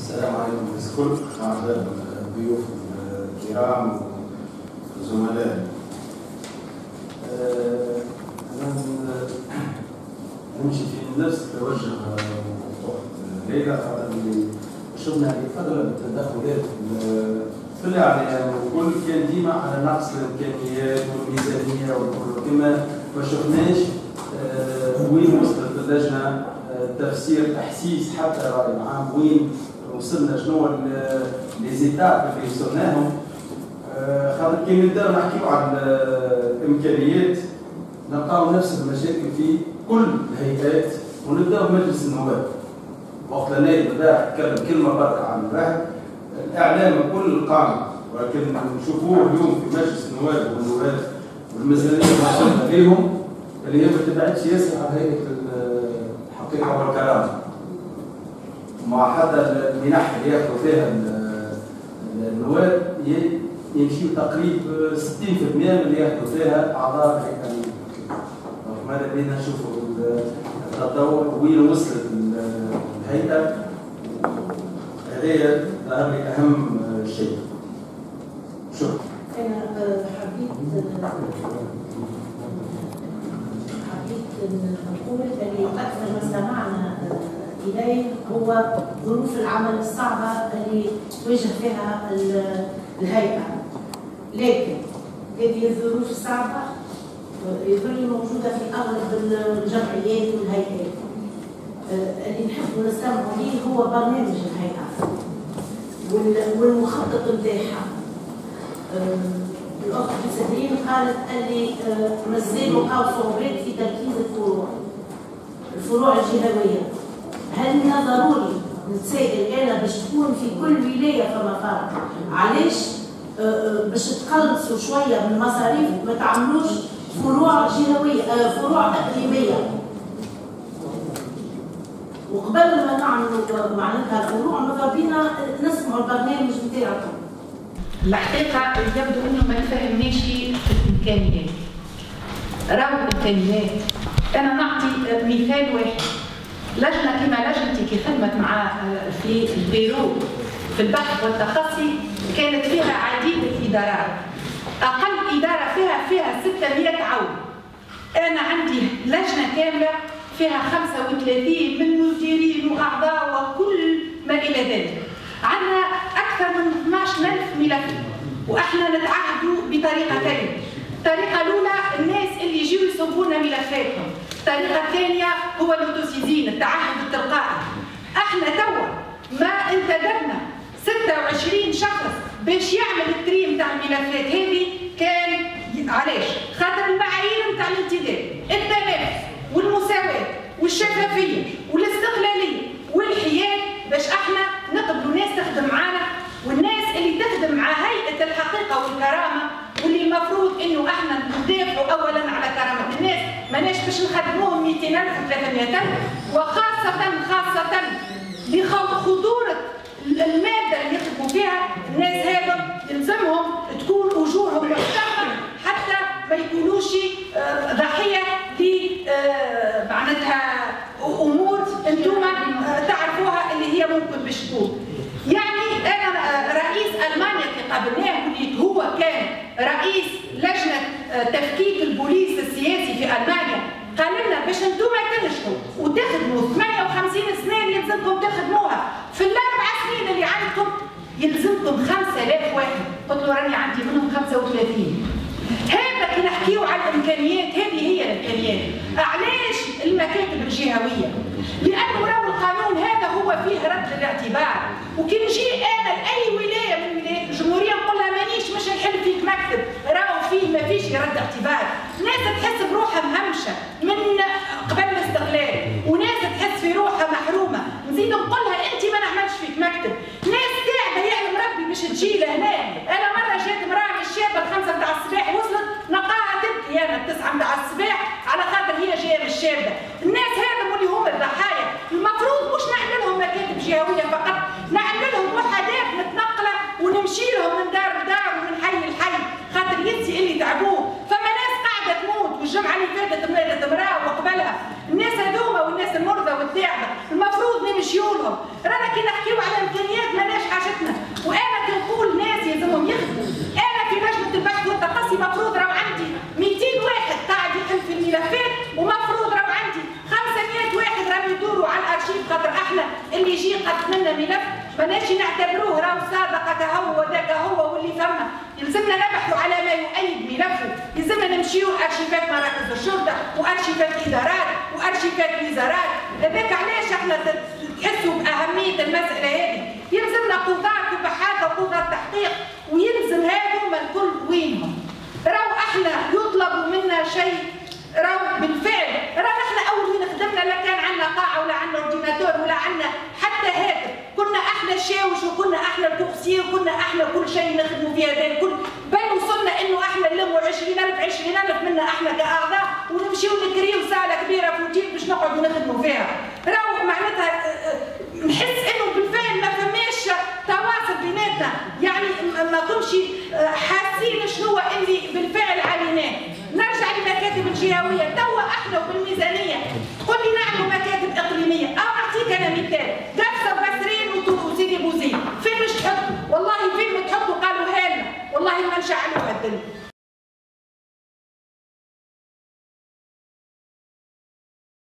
السلام عليكم الكل، أعزائي الضيوف الكرام والزملاء. أنا نمشي في نفس التوجه مفتوح ليلى، خاطر شفنا أغلب التدخلات في الإعلام والكل كان ديما على نقص الإمكانيات والميزانية والكل، كما ما شفناش وين وصلت اللجنة تفسير تحسيس حتى رأي العام، وين وصلنا، شنو لي زيتاب اللي وصلناهم. خاطر كي نبداو نحكيو على الامكانيات نلقاو نفس المشاكل في كل الهيئات، ونبداو بمجلس النواب. وقت النائب البارح تكلم كلمه برك عن الواحد الاعلام كل القائم، ولكن نشوفوه اليوم في مجلس النواب والنواب والميزانيه اللي وصلنا ليهم اللي هي ما تبعدش ياسر على هيئه الحقيقه والكرامه. مع حتى المنح اللي ياخذوا فيها النواب يمشيوا تقريبا 60% من اللي ياخذوا فيها اعضاء الهيئه الحقيقه. ماذا بينا نشوفوا التطور وين وصلت الهيئه، هذا ظهر لي اهم شيء. شكرا. انا حبيت نقول اللي اكثر ما استمعنا اليه هو ظروف العمل الصعبه اللي تواجه فيها الهيئه، لكن هذه الظروف الصعبه يظل موجوده في اغلب الجمعيات والهيئات. اللي نحب نستمعوا ليه هو برنامج الهيئه والمخطط نتاعها. الاخت سهرين قالت اللي مازال وقعوا صعوبات في تركيز الفروع الجهويه. هل من ضروري نتسائل انا باش تكون في كل ولايه فما فرع، علاش باش تقلصوا شويه من المصاريف ما تعملوش فروع جهويه، فروع اقليميه؟ وقبل ما نعملوا معناتها الفروع ماذا بينا نسمعوا البرنامج نتاعكم. الحقيقه يبدو انه ما تفهمناش في الامكانيات. راهو الامكانيات، انا نعطي مثال واحد. لجنه كما لجنتي كي خدمت مع في البيرو في البحث والتخصي كانت فيها عديد الادارات، اقل اداره فيها 600 عون. انا عندي لجنه كامله فيها 35 من مديرين واعضاء وكل ما الى ذلك. عندنا اكثر من 12,000 ملف، واحنا نتعهدوا بطريقتين. الطريقه الاولى الناس اللي يجيو يصوبوا لنا ملفاتهم، الطريقه الثانيه هو الاوتوسيزين، التعهد التلقائي. احنا توا ما انتدبنا 26 شخص باش يعمل التري نتاع الملفات هذه. كان علاش؟ خاطر المعايير نتاع الانتداب، التنافس والمساواه والشفافيه والاستقلاليه والحياد باش احنا نقبلوا ناس تخدم معانا، والناس اللي تخدم مع هيئه الحقيقه والكرامه، واللي المفروض انه احنا ندافعوا اولا على كرامه الناس، ماناش باش نخدموهم 200,000 و300,000، وخاصه لخطوره الماده اللي يخدموا فيها. الناس هذا يلزمهم تكون اجورهم محترمه حتى ما يكونوش ضحيه ل معناتها امور انتم تعرفوها اللي هي ممكن باش تكون. يعني انا رئيس المانيا اللي قابلناه واللي هو كان رئيس لجنه تفكيك البوليس السياسي في المانيا قال لنا باش انتم تنجحوا وتخدموا 58 سنه اللي يلزمكم تخدموها في ال4 سنين اللي عندكم يلزمكم 5000 واحد. قلت له راني عندي منهم 35. هذا كي نحكيو على الامكانيات، هذه هي الامكانيات. علاش المكاتب الجهويه؟ لانه راهو القانون هذا هو فيه رد للاعتبار، وكي نجي انا لاي ولايه من ولايات الجمهوريه نقول لها مانيش مش نحل فيك مكتب، راهو فيه ما فيش رد اعتبار. ناس تحس بروحها مهمشه من قبل الاستقلال، وناس تحس في روحها محرومه، نزيد نقول لها انت ما نعملش فيك مكتب. ناس قاعده يعلم ربي باش تجي لهنا. انا مره جات امراه من الشابه 5 متاع الصباح وصلت نلقاها تبكي انا 9 متاع الصباح على خاطر هي جايه من الشابه. الناس هذم اللي هم الضحايا، المفروض مش نعمل لهم مكاتب جهويه فقط، نعمل لهم وحدات متنقله ونمشي لهم من دار لدار ومن حي لحي، خاطر يدي اللي تعبوه. فما ناس قاعده تموت، والجمعه اللي فاتت ماتت امراه وقبلها. الناس هذوما والناس المرضى والتعبه المفروض نمشيوا لهم. رانا كي نحكيو على امكانيات منا ملف ماناش نعتبروه راهو صادقه كهو وذاك هو واللي فما، يلزمنا نبحثوا على ما يؤيد ملفه، يلزمنا نمشيو ارشيفات مراكز الشرطه وارشيفات ادارات وارشيفات وزارات، هذاك علاش احنا تحسوا باهميه المساله هذه، يلزمنا قضاة وبحاثه وقضاة تحقيق ويلزم هذوما الكل وينهم. راهو احنا يطلب منا شيء راهو بالفعل، راهو احنا اول وين خدمنا لا كان عندنا قاعه ولا عندنا اورديناتور ولا عندنا حتى هاتف، كنا احنا الشاوش وكنا احنا الكوكسي وكنا احنا كل شيء نخدموا في هذا الكل، بل وصلنا انه احنا نلموا 20,000 منا احنا كاعضاء ونمشيو نكريو صاله كبيره في وجيل باش نقعدوا نخدموا فيها. راهو معناتها نحس انه بالفعل ما فماش تواصل بيناتنا، يعني ما كنش حاسين شنو اللي بالفعل عليناه. نرجع للمكاتب الجهويه، توا احنا وبالميزانيه تقول لي نعملوا مكاتب اقليميه، او اعطيك انا مثال، قفصه وبسرين وسيدي بوزيد، فين مش تحطوا؟ والله فين ما تحطوا قالوا هالنا، والله ما نشعلوها الدنيا.